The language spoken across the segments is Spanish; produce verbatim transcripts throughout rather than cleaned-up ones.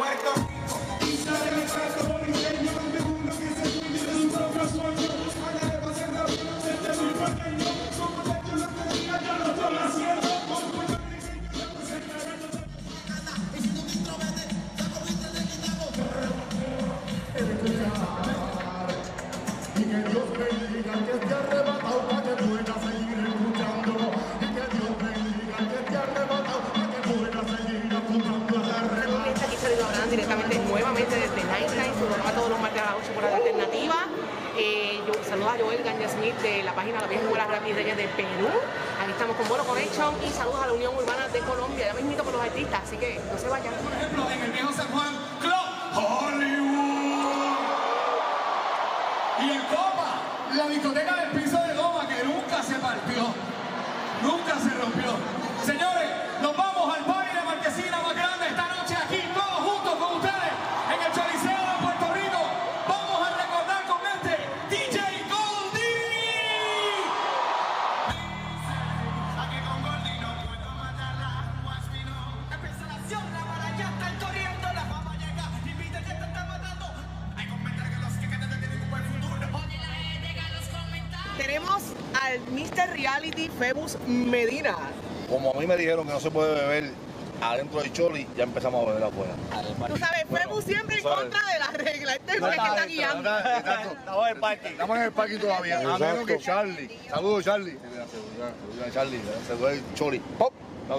Directamente nuevamente desde Nightline, su programa todos los martes a las ocho por la alternativa. Eh, yo saludo a Joel Ganja Smith de la página La Vieja Escuela Rap y Reyes de Perú. Aquí estamos con Bolo Connection y saludos a la Unión Urbana de Colombia. Ya me invito por los artistas, así que no se vayan. Por ejemplo, en el viejo San Juan, Club Hollywood. Y en Copa, la discoteca del piso de goma que nunca se partió, nunca se rompió. Señores, nos vamos al party de Marquesina más grande esta noche aquí, todos juntos con ustedes en el Choliseo de Puerto Rico. Vamos a recordar con este D J Goldie. Aquí con Goldie no puedo matarla, watch me now. Empieza la acción, la bala ya está corriendo, la fama llega, y pide que te está matando. Hay comentarios que los que quedan tienen un buen futuro. Oye la gente que los comentarios. Tenemos al mister Reality Febus Medina. Como a mí me dijeron que no se puede beber adentro del Choli, ya empezamos a beber afuera. Tú sabes, bueno, Febus siempre en contra de las reglas. Este es el que está guiando. Estamos en el parking. Estamos en el parking todavía. A menos que Charlie. Saludos, Charlie. Saludos a Charlie. Saludos al Choli. ¡Pop!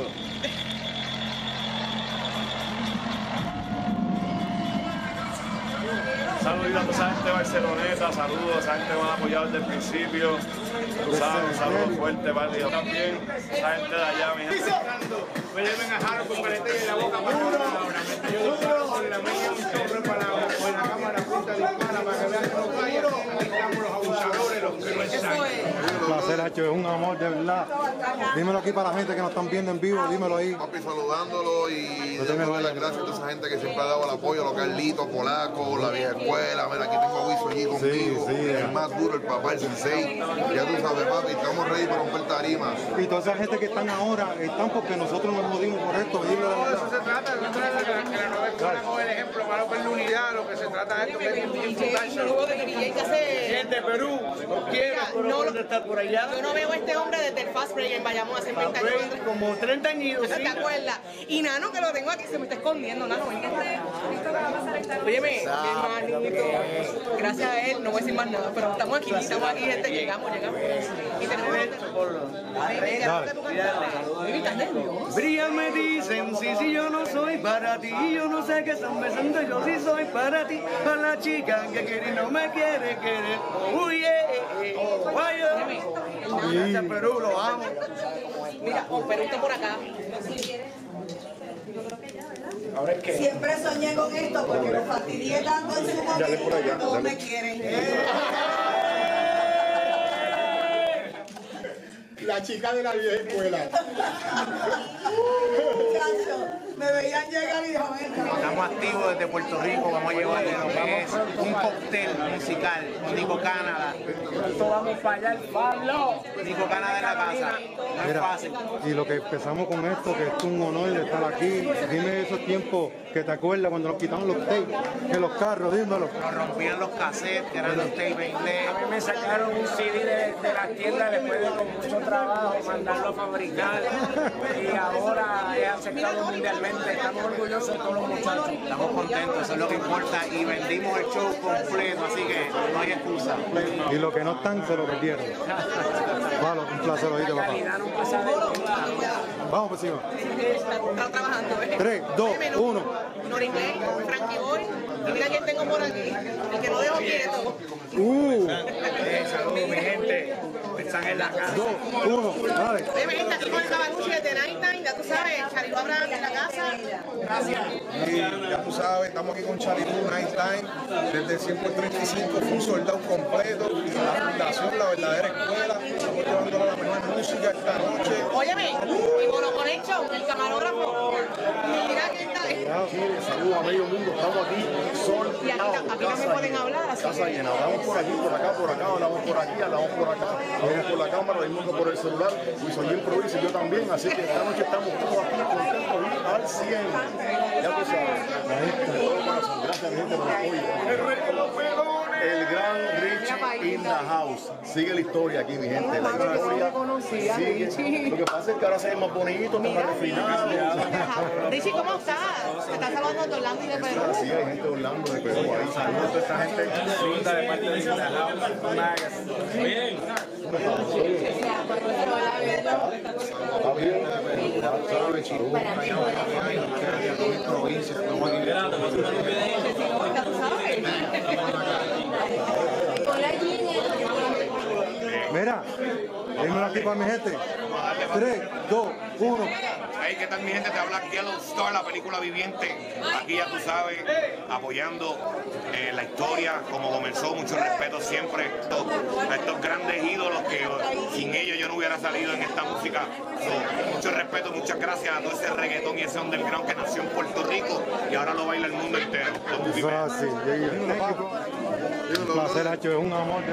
Saludos a esa gente barceloneta, saludos a esa gente que me ha apoyado desde el principio. Tú sabes, un saludo fuerte, válido también. Esa gente de allá, mi gente. Me lleven a Jaro con paleta en la boca para que vean ahora. Me yo con la media un chorro para con la cámara punta de para para que vean que no vaya. Aquí estamos los abusadores, los que no están. Un placer, Hacho, es un amor de verdad. Dímelo aquí para la gente que nos están viendo en vivo, dímelo ahí. Papi, saludándolo y dándole las gracias a toda esa gente que siempre ha dado el apoyo, los Carlitos, Polaco, la vieja escuela. Mira, aquí tengo a Wiso allí conmigo, sí, sí, el más duro, el papá, el sensei. Ya tú sabes, papi, estamos ready para romper tarimas. Y toda esa gente que están ahora, están porque nosotros nos jodimos por esto, dile la verdad. Eso se trata, no trata de que la nueva escuela coge el ejemplo para ver la unidad, lo que se trata es de gente de Perú, no quiero, no lo estar por allá. Yo no veo a este hombre desde el Fast Break en Bayamón hace veinte años. Como treinta años. ¿Te acuerdas? Y Nano, que lo tengo aquí, se me está escondiendo, Nano. Óyeme, mi hermanito, gracias a él, no voy a decir más nada, pero estamos aquí, estamos aquí, gente, llegamos, llegamos. Y tenemos Brillan me dicen, sí, sí, yo no soy para ti, yo no sé qué están besando, yo sí soy para ti, para la chica que quiere y no me quiere querer. Uy, yeah, vaya. Gracias, Perú, lo amo. Mira, oh, Perú está por acá. Ahora es que siempre soñé con esto porque lo fastidié tanto en su momento, todos me quieren. La chica de la vieja escuela. Me veían llegar y dijo, estamos activos desde Puerto Rico, vamos a llevarle lo que es un cóctel musical, Nico Canadá. vamos para allá, Pablo. Nico Canadá en la casa, no es fácil. Y lo que empezamos con esto, que es un honor de estar aquí. Dime esos tiempos que te acuerdas cuando nos quitaron los tapes, que los carros, dímelo. Nos rompían los cassettes, que eran los tapes inglés. A mí me sacaron un C D de, de la tienda después de con mucho trabajo mandarlo a fabricar y ahora es aceptado mundialmente. Estamos orgullosos de todos los muchachos. Estamos contentos, eso es lo que importa y vendimos el show completo, así que no hay excusa. Y los que no están se lo perdieron. Vale, un placer oírte, papá. Vamos por encima. Está trabajando. tres, dos, uno. Noringley, Frankie Boy. Y mira quién tengo por aquí. El que no dejo quieto. Uh. Eh, saludos, mi gente. Están en la casa. dos, uno, dale. Debe estar aquí con el Cabacuchi desde Nightline. Ya tú sabes, Charito Abraham en la casa. Gracias. Y ya tú sabes, estamos aquí con Charito Nightline. Desde ciento treinta y cinco fue un soldado completo. Y la fundación, la verdadera escuela. Estamos llevando la mejor música esta noche. Óyeme, y Bolo Connection, el camarógrafo. Mira quién está ahí. Chile, saludos a medio mundo, estamos aquí, sol, Y aquí, aquí también pueden hablar, así casa que... llena, hablamos por aquí, por acá, por acá, hablamos por aquí, hablamos por acá, hablamos por la cámara, lo mismo que por el celular, y soy improviso y yo también, así que esta noche estamos todos aquí contentos y al cien. Ya tú sabes, de todo corazón, gracias mi gente por el apoyo. El gran Richie in the house. Sigue la historia aquí, mi gente. La historia sigue. Lo que pasa es que ahora se ve más bonito, más refinado. Richie, ¿cómo estás? Te estás saludando de Orlando y de Perú. Sí, hay gente de Orlando, de Perú. Ahí saludos a toda esta gente linda de parte de Bien. Está bien. ¿Sabes, chico? Provincia. Mira, dímelo aquí para mi gente. tres, dos, uno. Hey, ¿qué tal mi gente? Te habla Yellow Star, la película viviente. Aquí ya tú sabes, apoyando eh, la historia, como comenzó, mucho respeto siempre a estos grandes ídolos que sin ellos yo no hubiera salido en esta música. So, mucho respeto, muchas gracias a todo ese reggaetón y ese underground que nació en Puerto Rico y ahora lo baila el mundo entero. Eso es así. Un placer, Hacho, es un amor.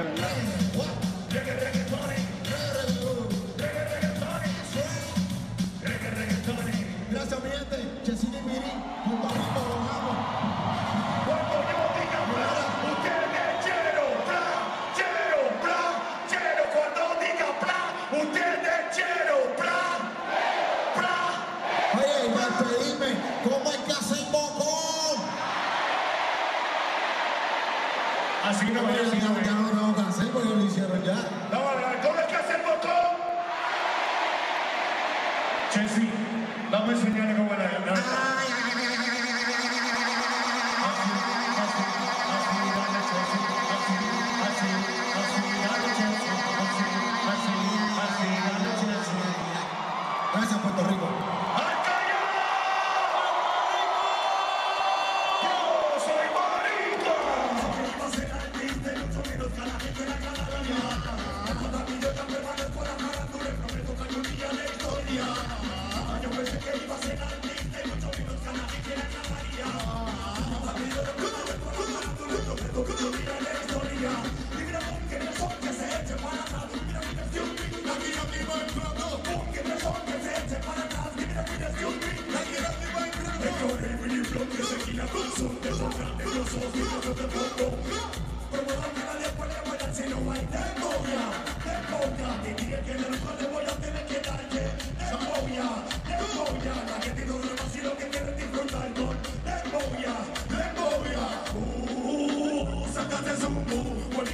Gracias, mi gente. Chesini y Miri, junto a Rico, los amo. Cuando yo diga plan, ustedes chero, plan, chero, plan, chero. Cuando diga plan, ustedes chero, plan, plan. Oye, y para despedirme, ¿cómo hay que hacer bocón? Así no me Ya no lo tengo que hacer porque lo hicieron ya. No, ¿cómo es que hacer botón? Chelsea, dame señales como la de Gracias, Puerto Rico. Sácate su